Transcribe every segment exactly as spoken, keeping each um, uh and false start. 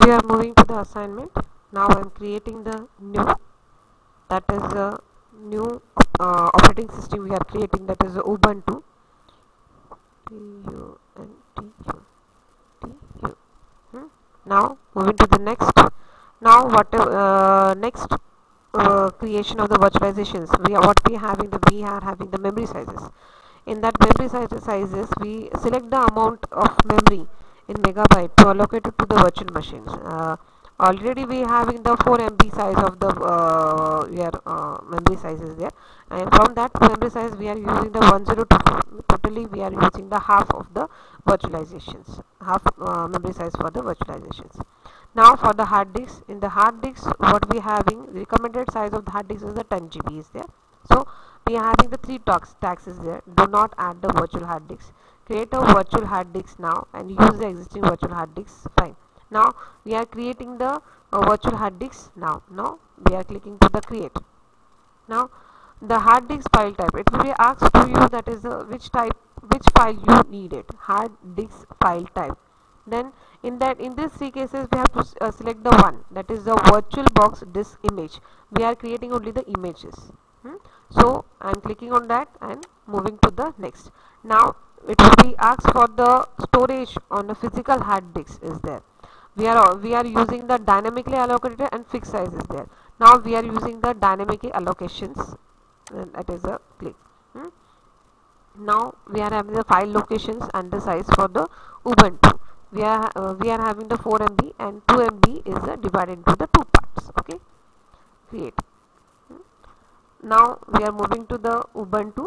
We are moving to the assignment. Now I am creating the new, that is a new uh, operating system we are creating, that is Ubuntu. T U N T U T U. Hmm? Now moving to the next. Now what uh, next uh, creation of the virtualizations. We are what we having the we are having the memory sizes. In that memory size sizes, we select the amount of memory in megabyte to allocate it to the virtual machines. Uh, already we having the four M B size of the uh, we are, uh, memory sizes there, and from that memory size we are using the one zero two four. Totally we are using the half of the virtualizations, half uh, memory size for the virtualizations. Now for the hard disk, in the hard disk what we having, the recommended size of the hard disk is the ten G B is there. So we are having the three tax taxes there. Do not add the virtual hard disk. Create a virtual hard disk now and use the existing virtual hard disk. Fine. Now we are creating the uh, virtual hard disk. Now, now we are clicking to the create. Now the hard disk file type, it will be asked to you, that is uh, which type, which file you need it. Hard disk file type. Then in that in these three cases we have to uh, select the one, that is the virtual box disk image. We are creating only the images. Hmm? So I am clicking on that and moving to the next. Now it will be asked for the storage on the physical hard disk is there. We are we are using the dynamically allocated and fixed size is there. Now we are using the dynamically allocations, and that is a click. Hmm? Now we are having the file locations and the size for the Ubuntu. We are uh, we are having the four M B and two M B is uh, divided into the two parts. Okay, create. Hmm? Now we are moving to the Ubuntu.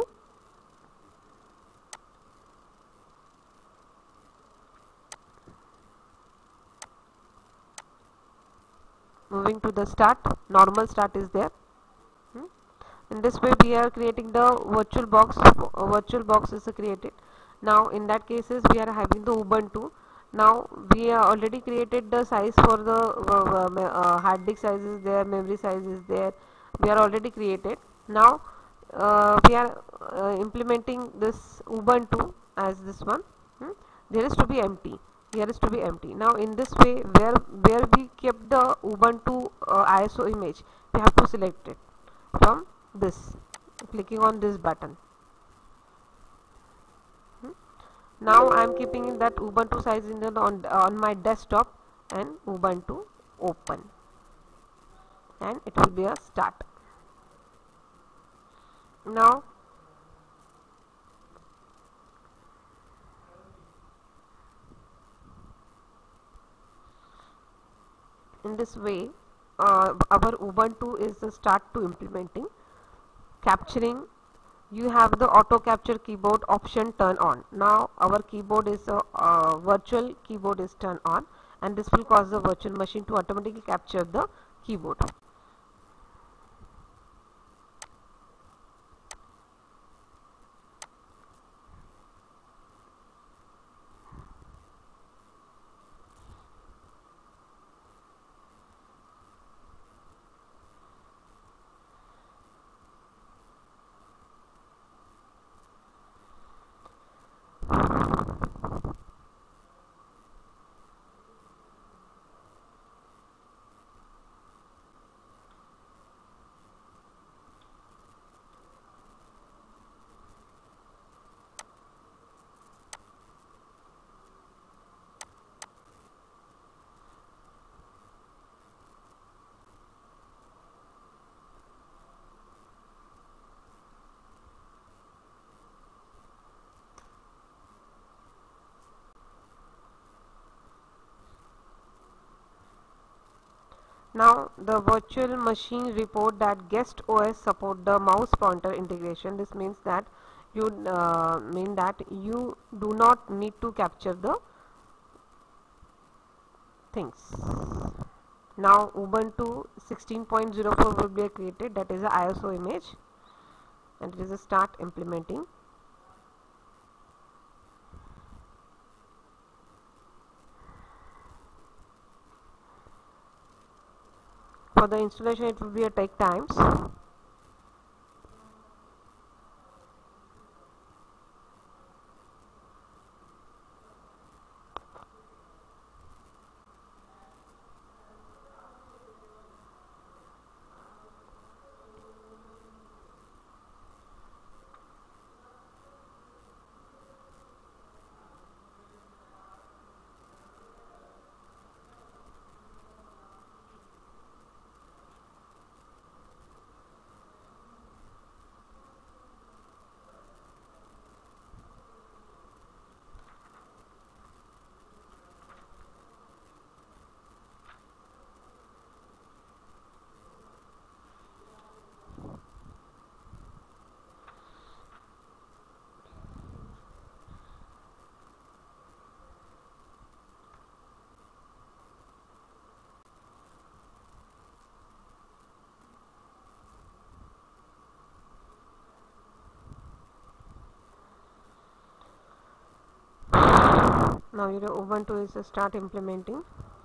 Moving to the start, normal start is there. Hmm? In this way we are creating the virtual box. Uh, virtual box is uh, created. Now in that cases we are having the Ubuntu. Now we are already created the size for the uh, uh, uh, hard disk size is there, memory size is there. We are already created. Now uh, we are uh, implementing this Ubuntu as this one. Hmm? There is to be empty. Here is to be empty. Now in this way, where where we kept the Ubuntu uh, I S O image, we have to select it from this, clicking on this button. Hmm? Now I am keeping in that Ubuntu size in the on, on my desktop and Ubuntu open, and it will be a start. Now in this way uh, our Ubuntu is the start to implementing, capturing. You have the auto capture keyboard option turn on. Now our keyboard is a uh, virtual keyboard is turned on, and this will cause the virtual machine to automatically capture the keyboard. Now the virtual machine report that guest O S support the mouse pointer integration. This means that you uh, mean that you do not need to capture the things. Now Ubuntu sixteen point zero four will be created, that is a I S O image, and it is a start implementing. For the installation it will be a take times. Now your Ubuntu is uh, start implementing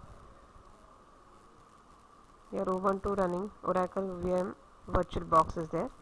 your Ubuntu running Oracle V M VirtualBox is there.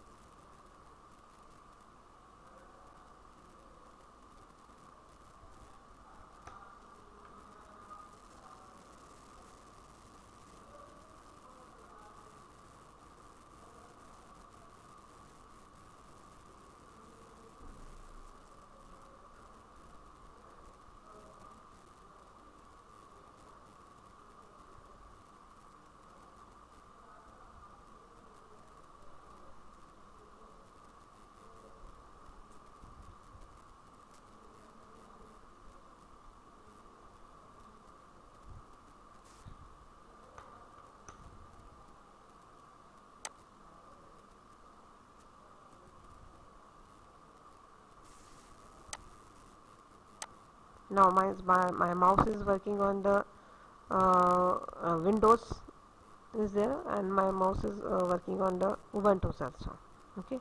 Now my, my, my mouse is working on the uh, uh, Windows is there, and my mouse is uh, working on the Ubuntu also. Okay,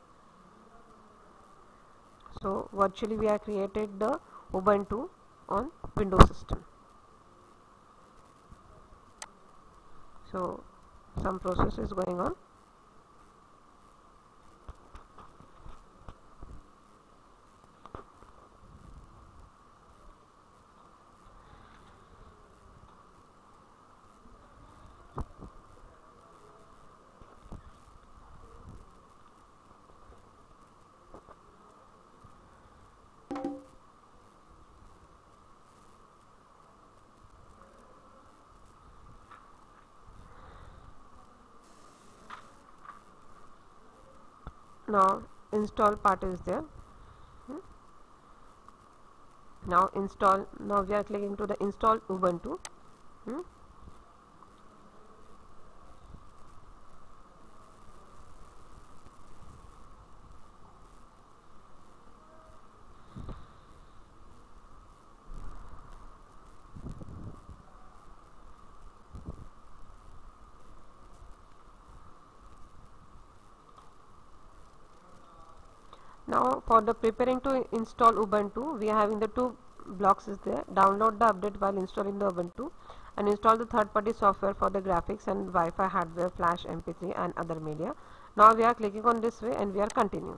so virtually we have created the Ubuntu on Windows system. So some process is going on. Now install part is there. hmm. Now install, now we are clicking to the install Ubuntu. hmm. Now for the preparing to install Ubuntu, we are having the two blocks is there. Download the update while installing the Ubuntu, and install the third party software for the graphics and Wi-Fi hardware, flash, M P three and other media. Now we are clicking on this way and we are continue.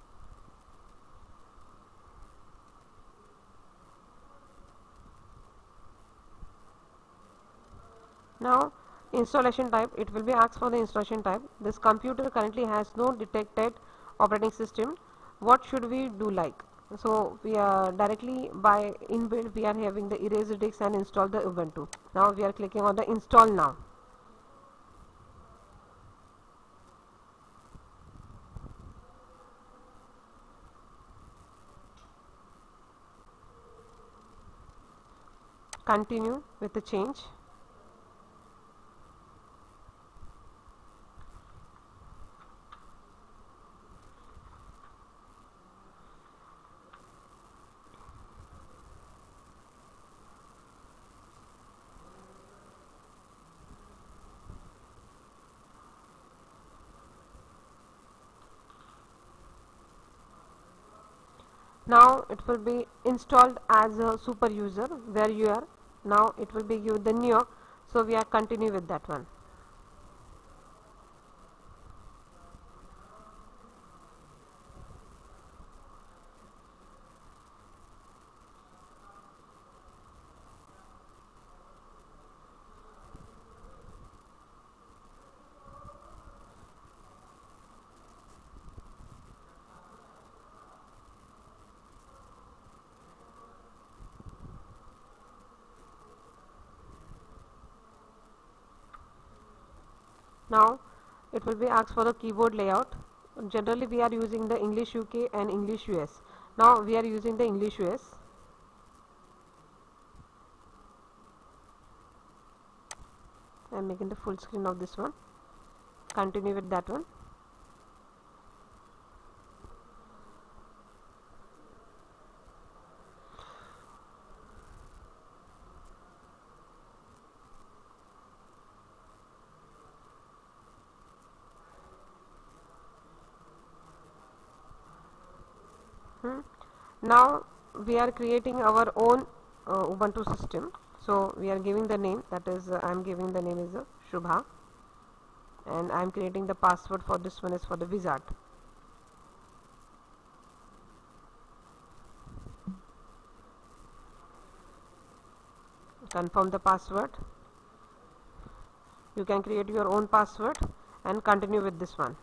Now installation type, it will be asked for the installation type. This computer currently has no detected operating system. What should we do like? So we are directly by inbuilt we are having the erase disk and install the Ubuntu. Now we are clicking on the install now. Continue with the change. Now it will be installed as a super user where you are. Now it will be give the New York, so we are continue with that one. Now it will be asked for the keyboard layout. Generally we are using the English U K and English U S. Now we are using the English U S. I am making the full screen of this one. Continue with that one. Hmm. Now we are creating our own uh, Ubuntu system. So we are giving the name, that is uh, I am giving the name is uh, Shubha, and I am creating the password for this one is for the wizard. Confirm the password. You can create your own password and continue with this one.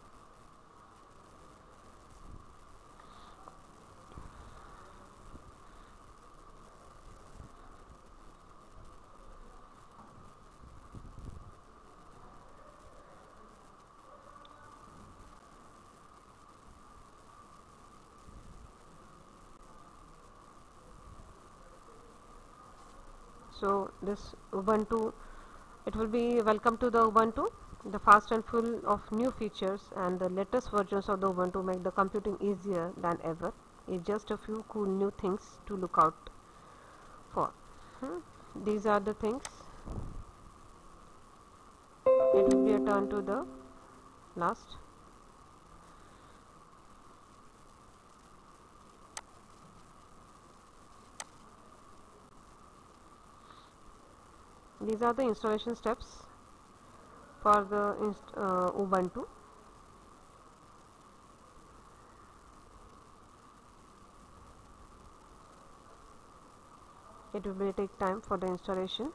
So this Ubuntu, it will be welcome to the Ubuntu, the fast and full of new features, and the latest versions of the Ubuntu make the computing easier than ever. It's just a few cool new things to look out for. Hmm. These are the things. It will be a turn to the last. These are the installation steps for the inst uh, Ubuntu. It will take time for the installation.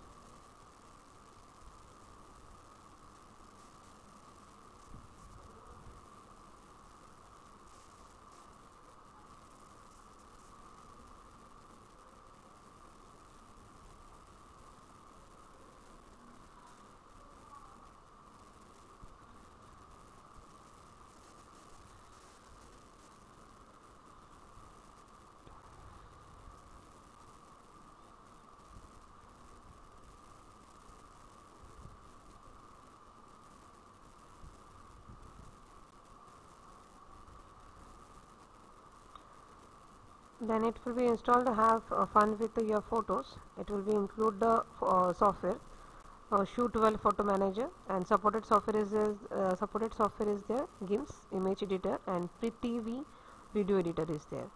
Then it will be installed. Have uh, fun with uh, your photos. It will be include the uh, software uh, Shoot twelve Photo Manager, and supported software is, is uh, supported software is there. GIMP image editor and PreTV video editor is there.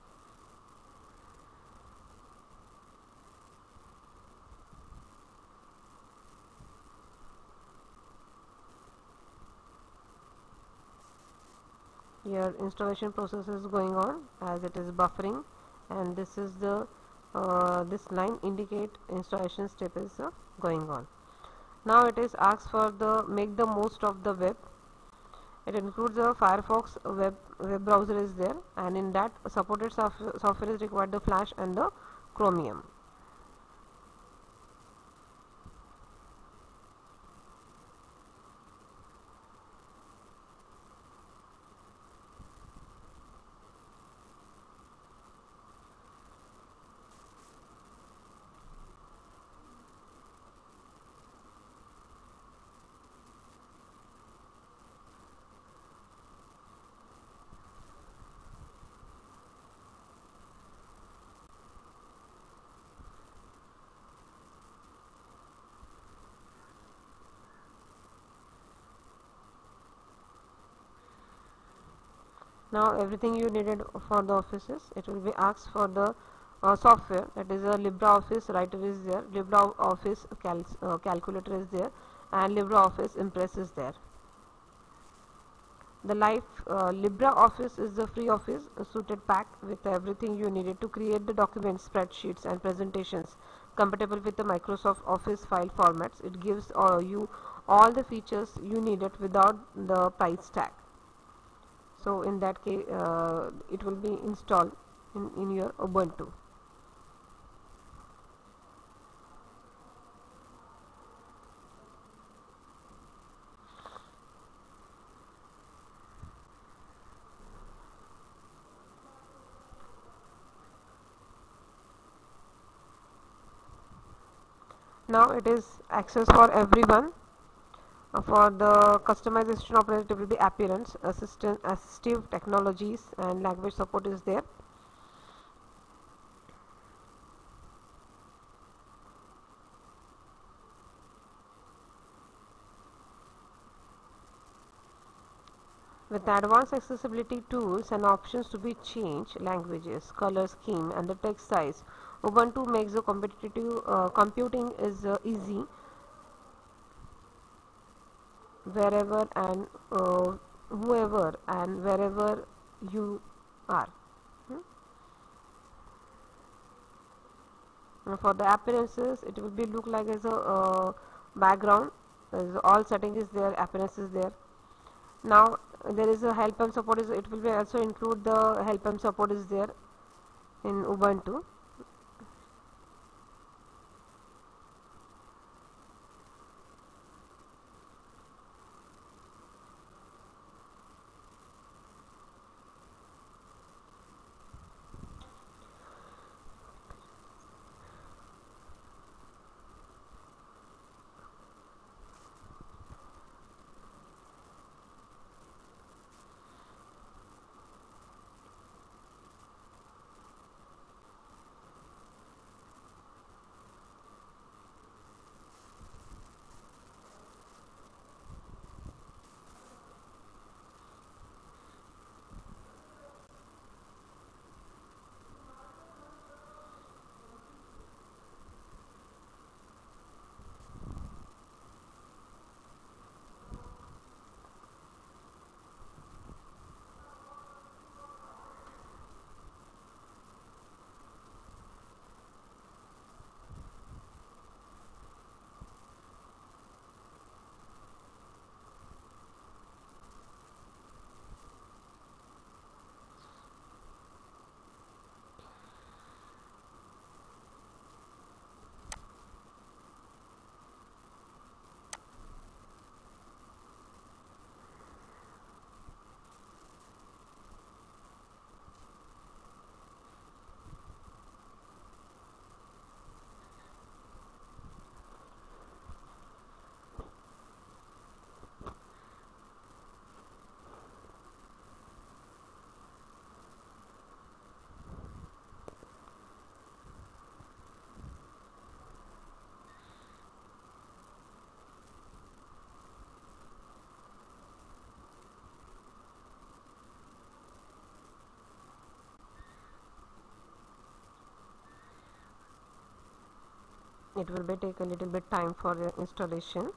Your installation process is going on as it is buffering, and this is the uh, this line indicate installation step is uh, going on. Now it is asked for the make the most of the web. It includes a Firefox web web browser is there, and in that supported soft software is required the Flash and the Chromium. Now everything you needed for the offices, it will be asked for the uh, software, that is a LibreOffice Writer is there, LibreOffice cal uh, Calculator is there, and LibreOffice Impress is there. The live uh, LibreOffice is the free office uh, suited pack with everything you needed to create the documents, spreadsheets and presentations compatible with the Microsoft Office file formats. It gives uh, you all the features you needed without the price tag. So in that case uh, it will be installed in, in your Ubuntu. Now it is access for everyone. Uh, for the customization operator, it will be appearance, assistant, assistive technologies and language support is there. With advanced accessibility tools and options to be changed, languages, color scheme and the text size Ubuntu makes the competitive uh, computing is uh, easy wherever and uh, whoever and wherever you are. Hmm? For the appearances, it will be look like as a uh, background. As all settings is there, appearance is there. Now there is a help and support. Is it will be also include the help and support is there in Ubuntu. It will be take a little bit time for the installation.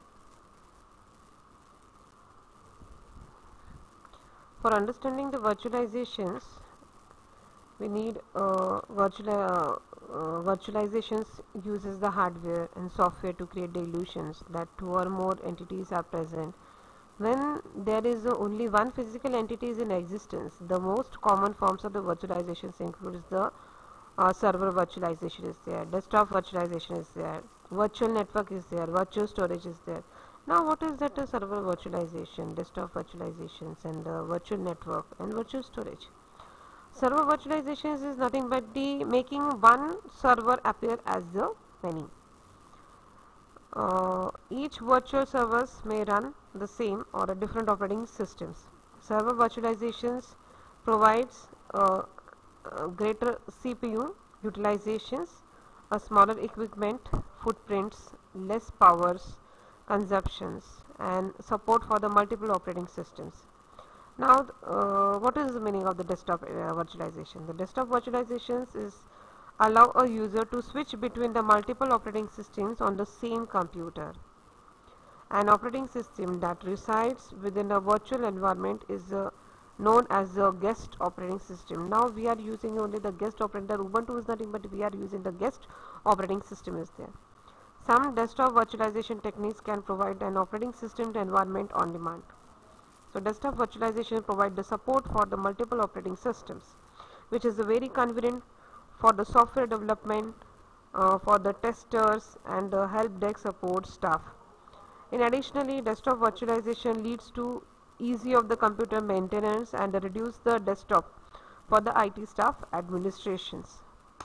For understanding the virtualizations, we need uh, virtual uh, uh, virtualizations uses the hardware and software to create the illusions that two or more entities are present. When there is uh, only one physical entity is in existence, the most common forms of the virtualizations includes the uh, server virtualization is there, desktop virtualization is there, virtual network is there, virtual storage is there. Now what is that uh, server virtualization, desktop virtualizations and uh, virtual network and virtual storage? Server virtualizations is nothing but the making one server appear as the many. Uh, each virtual servers may run the same or a different operating systems. Server virtualizations provides uh, uh, greater C P U utilizations, a smaller equipment footprints, less powers consumptions, and support for the multiple operating systems. Now, uh, what is the meaning of the desktop uh, virtualization? The desktop virtualizations is allow a user to switch between the multiple operating systems on the same computer. An operating system that resides within a virtual environment is uh, known as the guest operating system. Now we are using only the guest operator. Ubuntu is nothing but we are using the guest operating system is there. Some desktop virtualization techniques can provide an operating system environment on demand. So desktop virtualization provide the support for the multiple operating systems, which is very convenient for the software development, uh, for the testers and the help desk support staff. In additionally, desktop virtualization leads to easy of the computer maintenance and reduce the desktop for the I T staff administrations.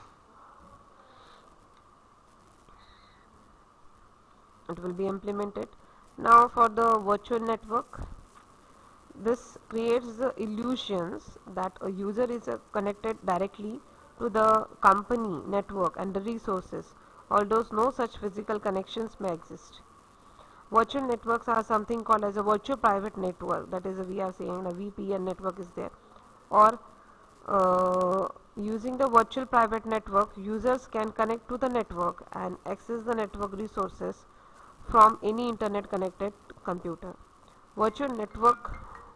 It will be implemented. Now for the virtual network, this creates the illusions that a user is uh, connected directly to the company network and the resources, although no such physical connections may exist. Virtual networks are something called as a virtual private network, that is a, we are saying a V P N network is there, or uh, Using the virtual private network, users can connect to the network and access the network resources from any internet connected computer. Virtual network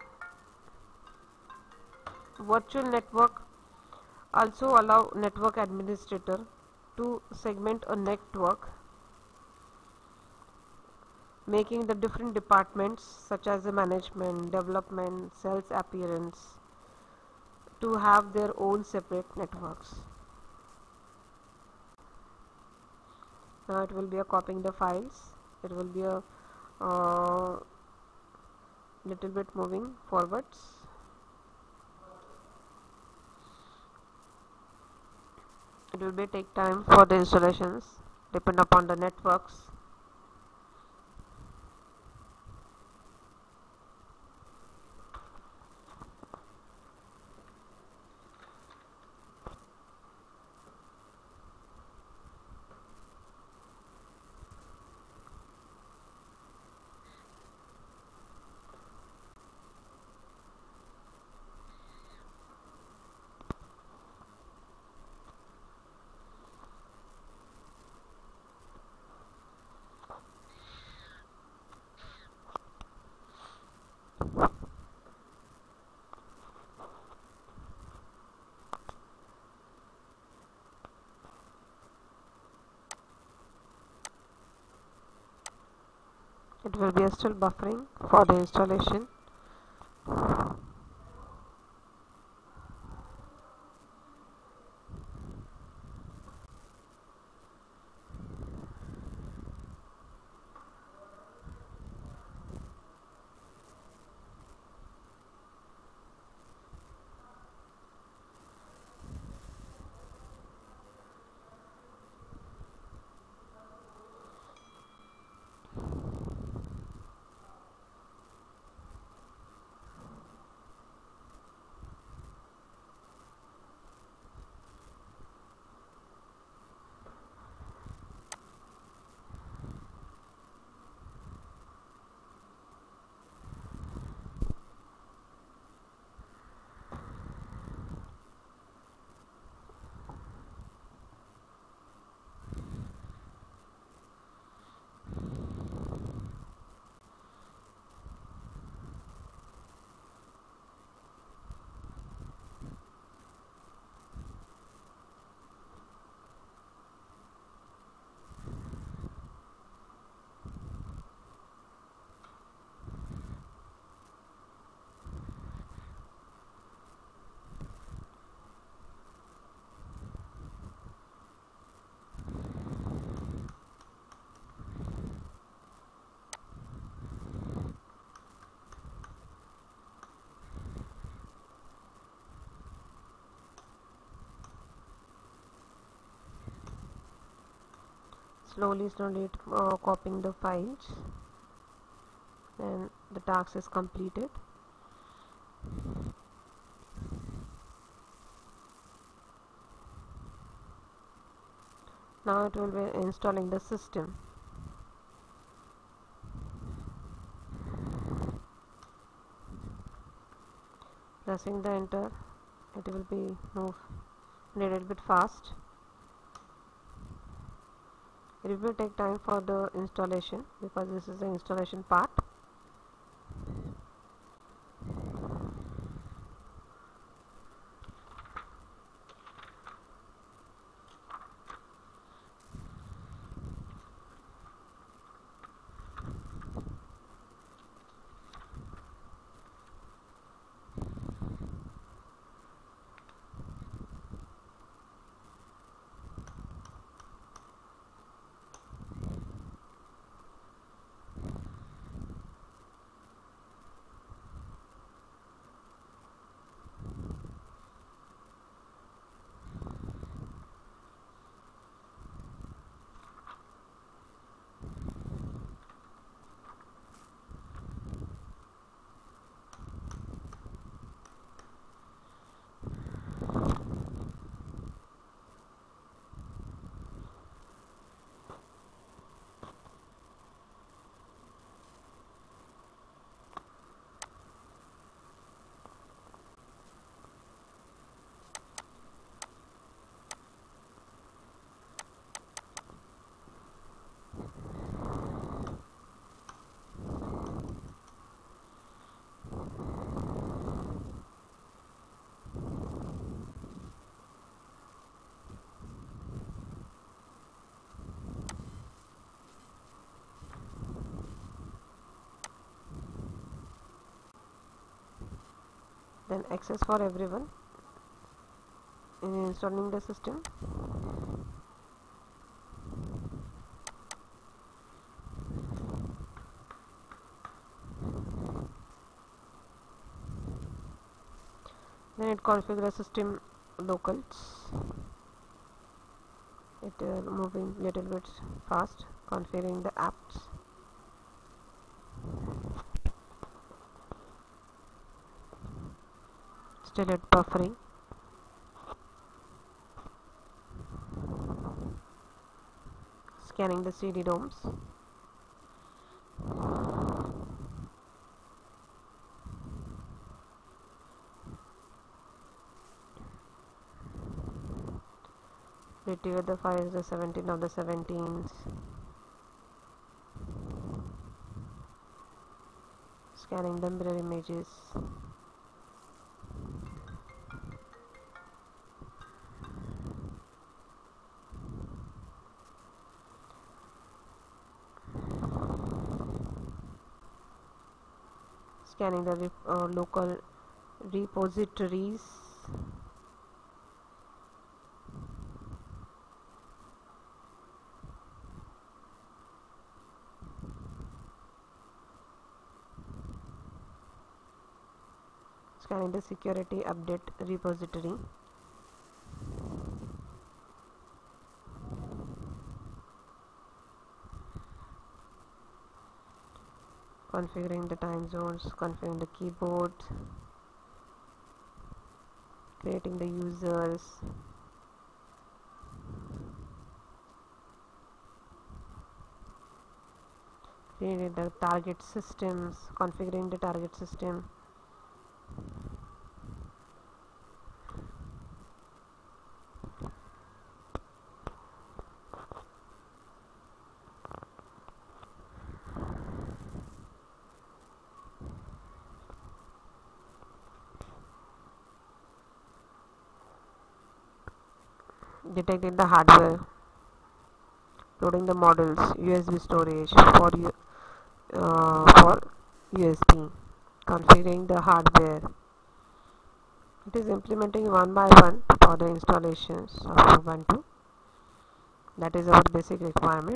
virtual network also allow network administrator to segment a network, making the different departments such as the management, development, sales appearance to have their own separate networks. Now it will be a copying the files, it will be a uh, little bit moving forwards. It will be take time for the installations, depend upon the networks. It will be still buffering for the installation. Slowly slowly it, uh, copying the files, and the task is completed. Now it will be installing the system. Pressing the enter, it will be move a little bit fast. It will take time for the installation because this is the installation part. then access for everyone in installing the system. Then it configures system locals. It uh, moving little bit fast, configuring the apps. Still it buffering. Scanning the C D ROMs. Retrieve the files, the seventeen of the seventeens. Scanning the mirror images. Scanning the uh, local repositories. Scanning the security update repository. Configuring the time zones, configuring the keyboard, creating the users, creating the target systems, configuring the target system. Detecting the hardware, loading the models, U S B storage for you uh, for U S B, configuring the hardware. It is implementing one by one for the installations of Ubuntu. That is our basic requirement.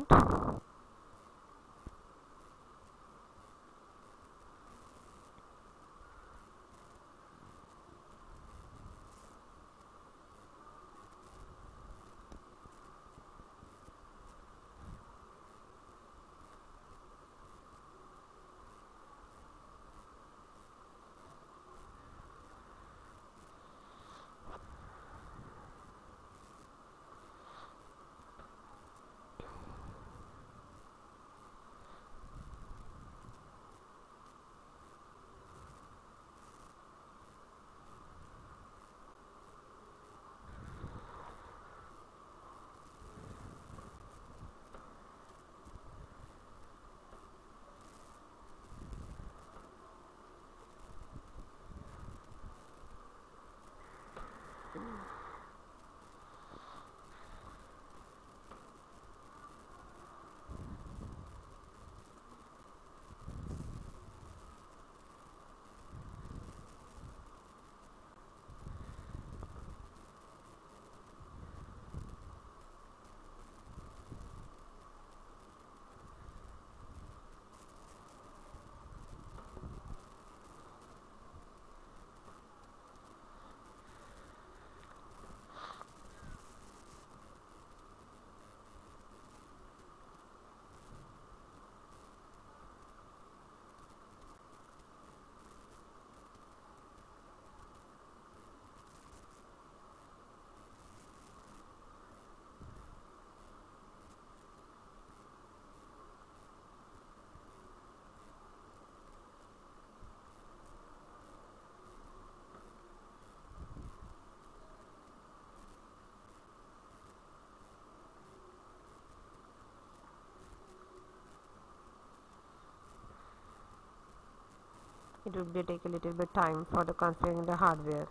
It would be take a little bit time for the configuring the hardware.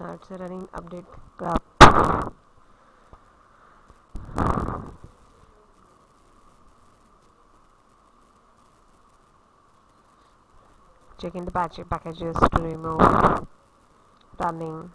Now it's a running update graph. Checking the patch packages to remove running.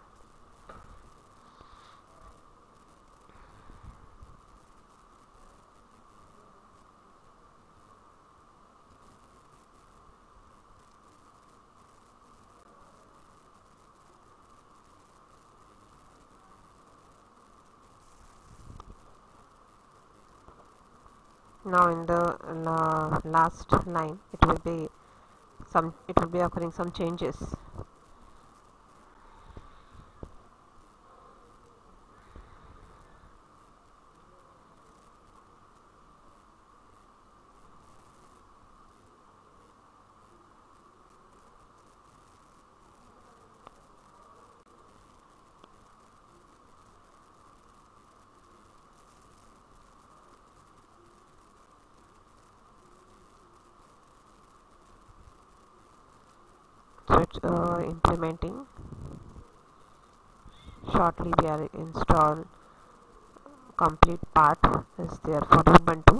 Now in the uh, last line it will be some it will be occurring some changes. So it's uh, implementing. Shortly we are install complete part is there for Ubuntu.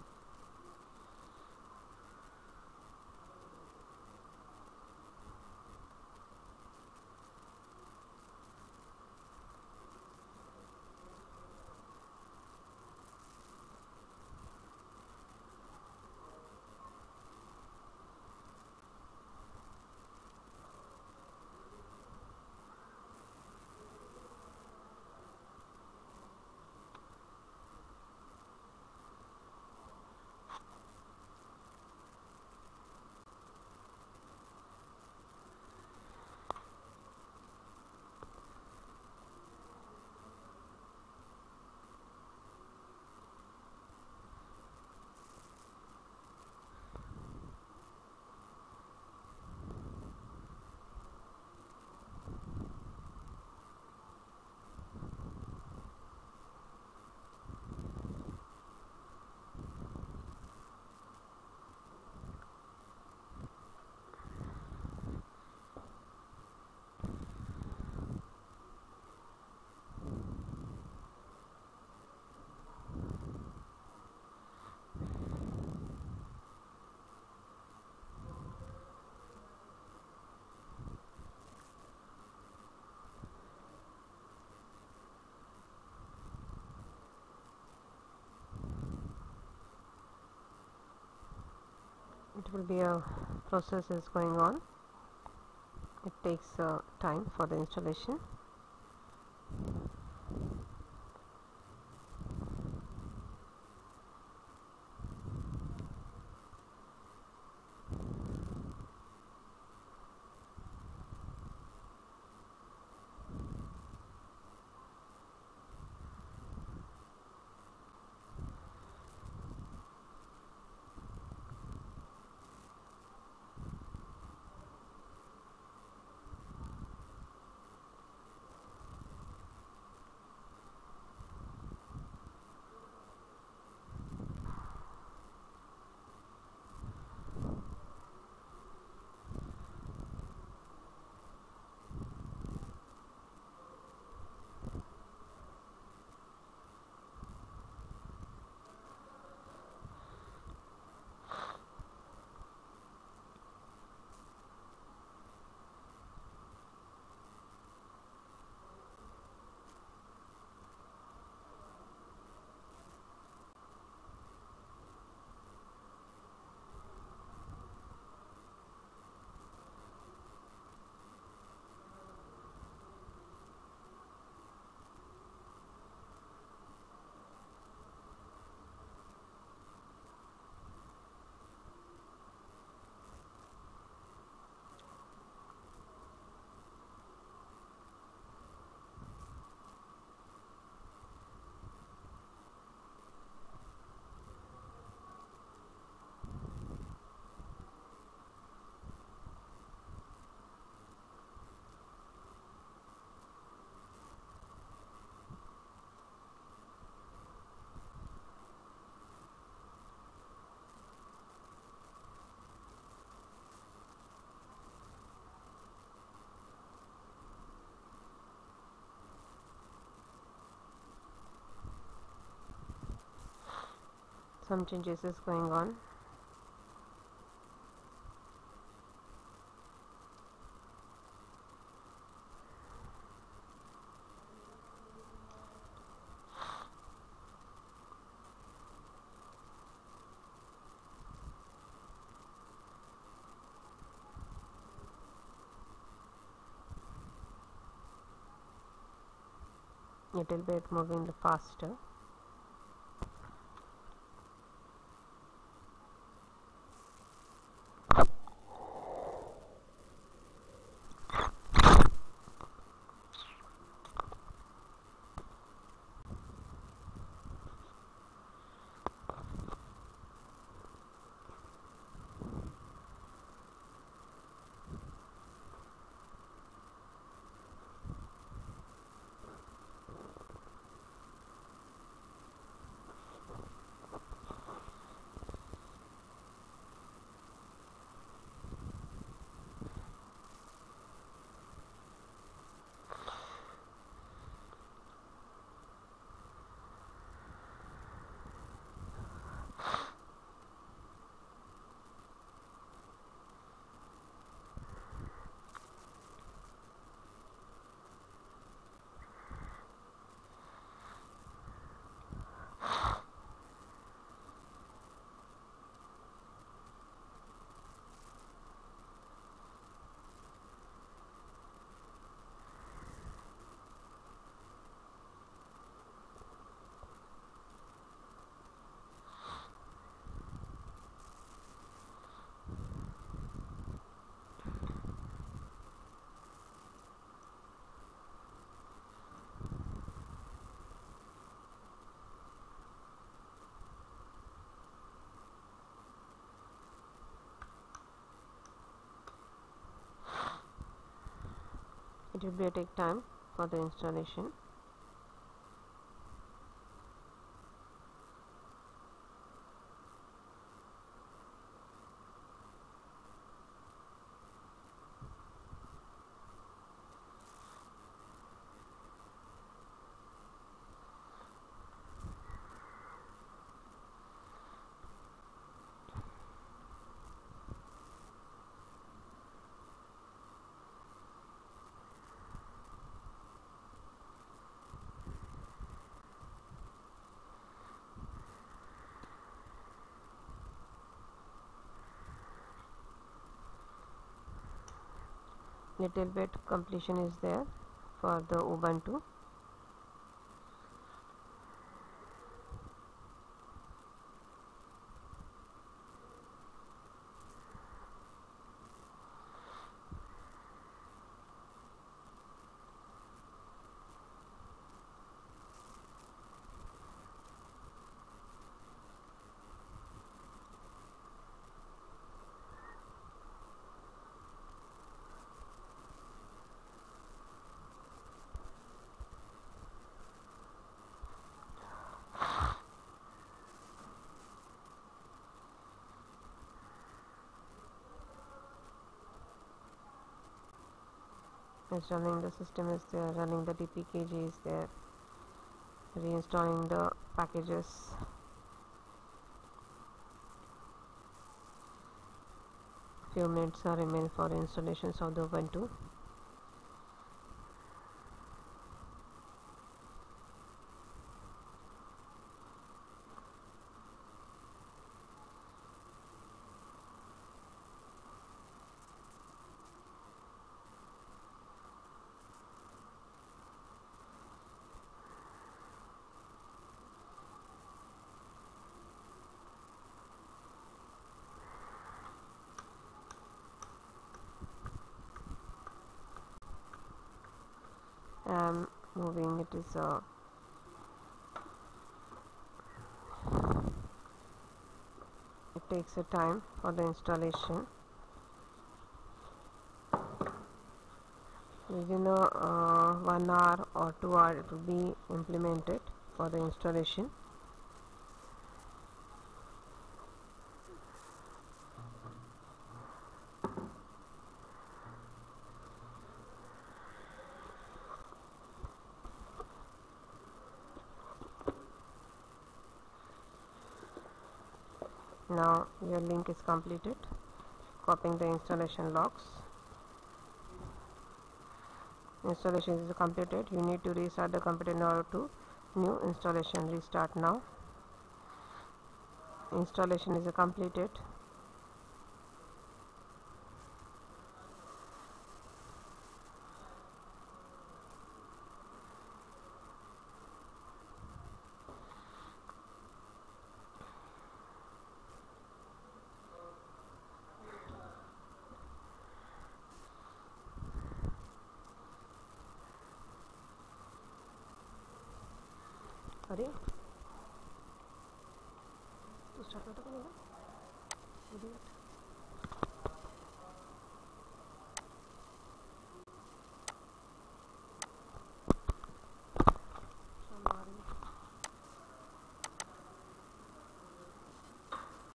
It will be a process is going on. It takes uh, time for the installation. some changes is going on. Little bit moving faster. It will take time for the installation. Little bit completion is there for the Ubuntu. Installing the system is there, running the D P K G is there, reinstalling the packages. Few minutes are remain for installations of the Ubuntu. Um, moving it is uh, it takes a time for the installation. Within a uh, one hour or two hour it will be implemented for the installation. Now your link is completed. Copying the installation logs. Installation is completed. You need to restart the computer in order to new installation. Restart now. Installation is completed. अरे तो start होता करेगा